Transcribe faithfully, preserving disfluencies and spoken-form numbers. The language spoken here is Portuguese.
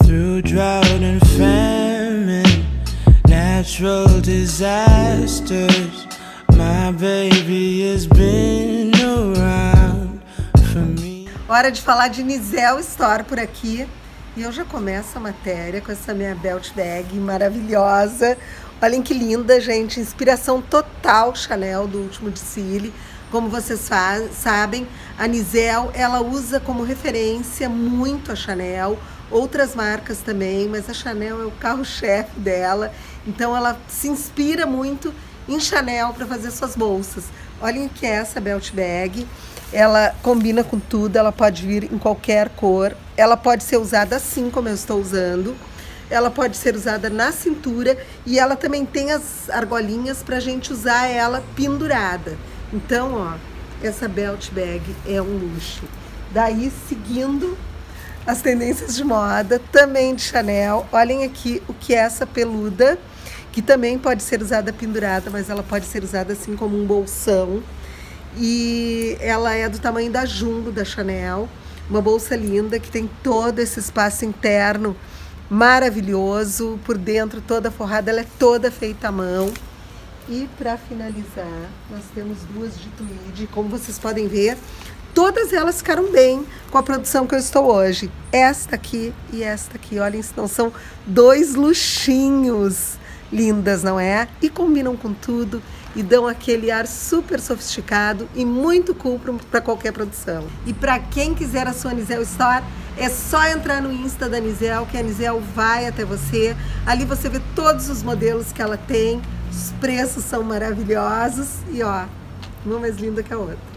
Through drought and famine, natural disasters, my baby has been around for me. Hora de falar de Nizel Store por aqui. E eu já começo a matéria com essa minha belt bag maravilhosa. Olhem que linda, gente. Inspiração total Chanel do último desfile. Como vocês sabem, a Nizel, ela usa como referência muito a Chanel, outras marcas também, mas a Chanel é o carro-chefe dela. Então ela se inspira muito em Chanel para fazer suas bolsas. Olhem o que é essa belt bag. Ela combina com tudo, ela pode vir em qualquer cor. Ela pode ser usada assim como eu estou usando. Ela pode ser usada na cintura e ela também tem as argolinhas para a gente usar ela pendurada. Então, ó, essa belt bag é um luxo. Daí, seguindo as tendências de moda, também de Chanel, olhem aqui o que é essa peluda, que também pode ser usada pendurada, mas ela pode ser usada assim como um bolsão. E ela é do tamanho da Jumbo da Chanel, uma bolsa linda que tem todo esse espaço interno maravilhoso, por dentro toda forrada, ela é toda feita à mão. E para finalizar, nós temos duas de tweed, como vocês podem ver, todas elas ficaram bem com a produção que eu estou hoje. Esta aqui e esta aqui, olhem, não são dois luxinhos lindas, não é? E combinam com tudo e dão aquele ar super sofisticado e muito cool para qualquer produção. E para quem quiser a sua Nizel Store, é só entrar no Insta da Nizel, que a Nizel vai até você. Ali você vê todos os modelos que ela tem, os preços são maravilhosos e ó, uma mais linda que a outra.